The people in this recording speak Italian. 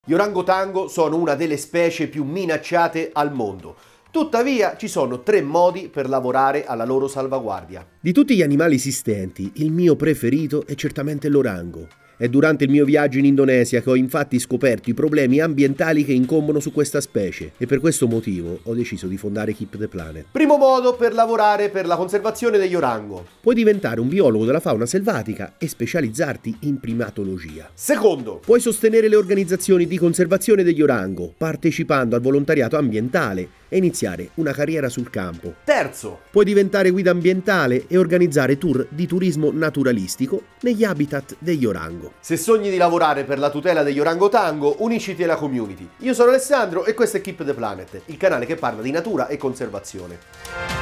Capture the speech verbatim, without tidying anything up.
Gli orangotango sono una delle specie più minacciate al mondo. Tuttavia ci sono tre modi per lavorare alla loro salvaguardia. Di tutti gli animali esistenti, il mio preferito è certamente l'orango. È durante il mio viaggio in Indonesia che ho infatti scoperto i problemi ambientali che incombono su questa specie e per questo motivo ho deciso di fondare Keep the Planet. Primo modo per lavorare per la conservazione degli orango. Puoi diventare un biologo della fauna selvatica e specializzarti in primatologia. Secondo, puoi sostenere le organizzazioni di conservazione degli orango partecipando al volontariato ambientale e iniziare una carriera sul campo. Terzo, puoi diventare guida ambientale e organizzare tour di turismo naturalistico negli habitat degli orango. Se sogni di lavorare per la tutela degli orangotango, unisciti alla community. Io sono Alessandro e questo è Keep the Planet, il canale che parla di natura e conservazione.